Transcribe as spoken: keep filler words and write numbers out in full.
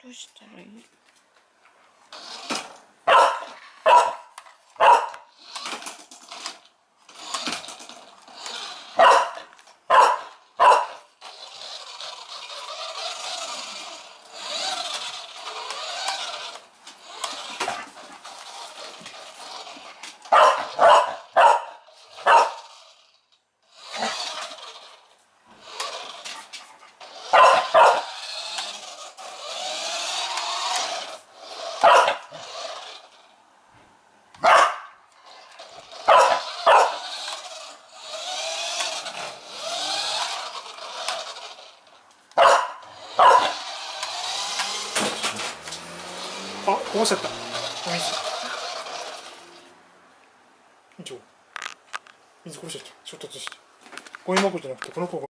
うしたらいい？ あ、こぼしちゃった。お水。以上。水こぼしちゃった。衝突して。ゴミ箱じゃなくて、この子が。